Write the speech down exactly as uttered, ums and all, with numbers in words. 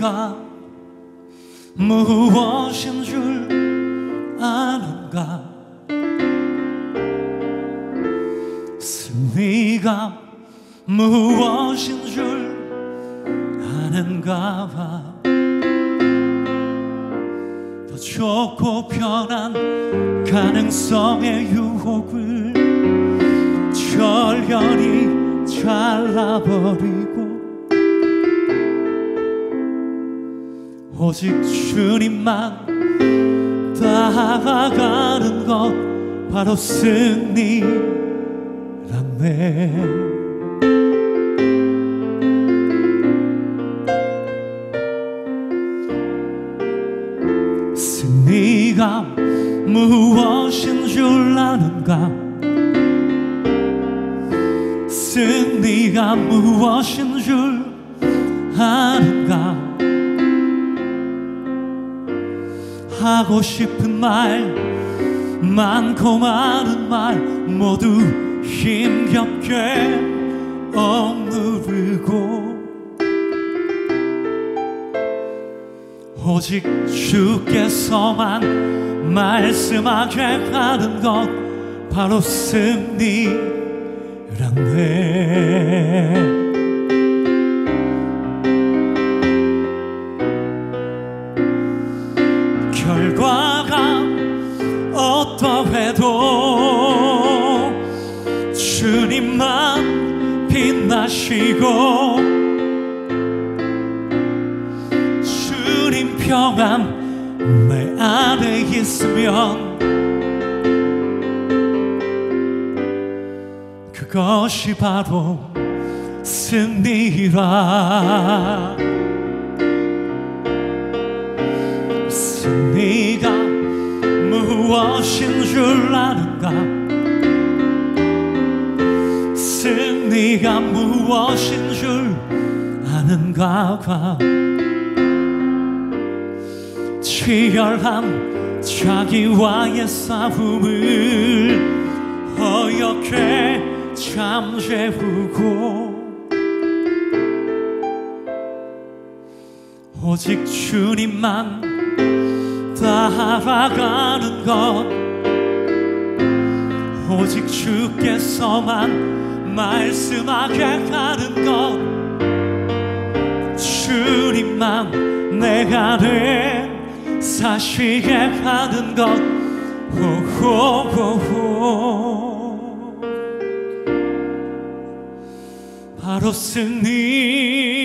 승리가 무엇인 줄 아는가? 승리가 무엇인 줄 아는가 봐. 더 좋고 편한 가능성의 유혹을 절연히 잘라버리고 오직 주님만 따라가는 것 바로 승리라네. 승리가 무엇인 줄 아는가? 승리가 무엇인 줄 아는가? 하고 싶은 말 많고 많은 말 모두 힘겹게 억누르고 오직 주께서만 말씀하게 하는 것 바로 승리라네. 결과가 어떠해도 주님만 빛나시고 주님 평안 내 안에 있으면 그것이 바로 승리라. 승리가 무엇인 줄 아는가? 승리가 무엇인 줄 아는가 봐. 치열한 자기와의 싸움을 어떻게 잠재우고 오직 주님만 따라가는 것 오직 주께서만 말씀하게 하는 것 주님만 내 안에 사시게 하는 것 오호호호 바로 승리